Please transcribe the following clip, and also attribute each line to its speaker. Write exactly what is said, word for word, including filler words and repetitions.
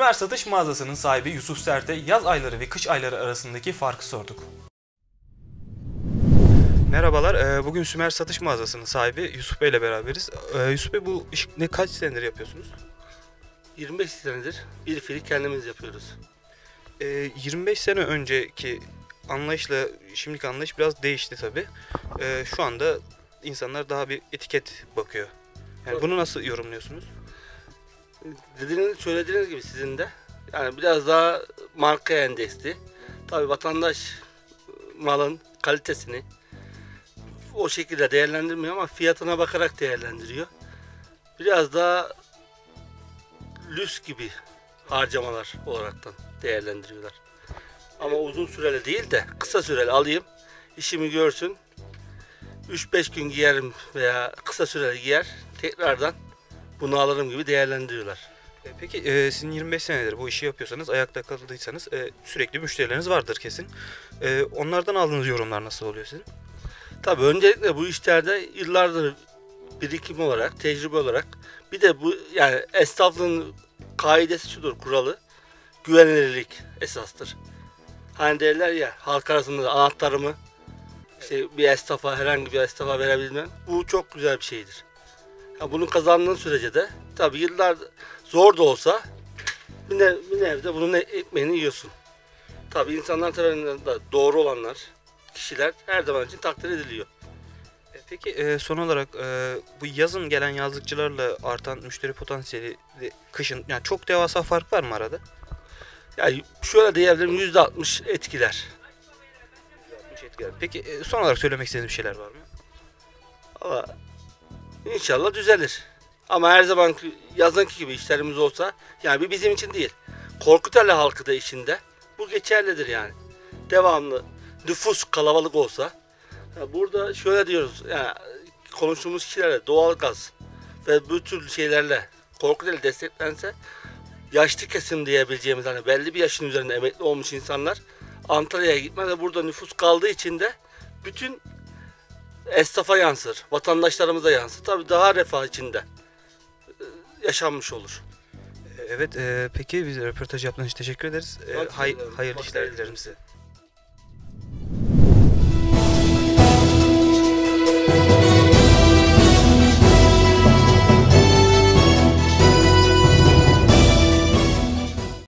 Speaker 1: Sümer Satış Mağazası'nın sahibi Yusuf Sert'e yaz ayları ve kış ayları arasındaki farkı sorduk. Merhabalar, bugün Sümer Satış Mağazası'nın sahibi Yusuf Bey ile beraberiz. Yusuf Bey, bu iş ne kaç senedir yapıyorsunuz?
Speaker 2: yirmi beş senedir bir fili kendimiz yapıyoruz.
Speaker 1: yirmi beş sene önceki anlayışla şimdiki anlayış biraz değişti tabii. Şu anda insanlar daha bir etiket bakıyor. Yani bunu nasıl yorumluyorsunuz?
Speaker 2: Dediğiniz, söylediğiniz gibi sizin de yani biraz daha marka endeksli. Tabii vatandaş malın kalitesini o şekilde değerlendirmiyor ama fiyatına bakarak değerlendiriyor. Biraz daha lüks gibi harcamalar olaraktan değerlendiriyorlar. Ama uzun süreli değil de kısa süreli alayım, işimi görsün, üç beş gün giyerim veya kısa süreli giyer, tekrardan bunu alırım gibi değerlendiriyorlar.
Speaker 1: Peki e, sizin yirmi beş senedir bu işi yapıyorsanız, ayakta kaldıysanız e, sürekli müşterileriniz vardır kesin. E, onlardan aldığınız yorumlar nasıl oluyor sizin?
Speaker 2: Tabii öncelikle bu işlerde yıllardır birikim olarak, tecrübe olarak, bir de bu yani esnaflığın kaidesi şudur, kuralı, güvenilirlik esastır. Hani derler ya, halk arasında da anahtarımı işte bir esnafa, herhangi bir esnafa verebilmem. Bu çok güzel bir şeydir. Ya bunu kazandığın sürece de tabii yıllar zor da olsa bir, ne, bir nevde bunun ekmeğini yiyorsun. Tabii insanlar tarafından doğru olanlar, kişiler her zaman için takdir ediliyor.
Speaker 1: Peki e, son olarak e, bu yazın gelen yazlıkçılarla artan müşteri potansiyeli de kışın, yani çok devasa fark var mı arada?
Speaker 2: Yani şöyle diyebilirim, yüzde altmış etkiler.
Speaker 1: Peki e, son olarak söylemek istediğiniz bir şeyler var mı?
Speaker 2: Ama inşallah düzelir. Ama her zaman yazınki gibi işlerimiz olsa, yani bir bizim için değil, Korkuteli halkı da içinde bu geçerlidir yani. Devamlı nüfus kalabalık olsa, burada şöyle diyoruz, yani konuştuğumuz kişilerle doğalgaz ve bu tür şeylerle Korkuteli desteklense, yaşlı kesim diyebileceğimiz, hani belli bir yaşın üzerinde emekli olmuş insanlar Antalya'ya gitmez ve burada nüfus kaldığı için de bütün esnafa yansır, vatandaşlarımıza yansır. Tabii daha refah içinde yaşanmış olur.
Speaker 1: Evet, e, peki biz röportaj yaptığınız için teşekkür ederiz. E, hay, hayırlı işler dilerim size.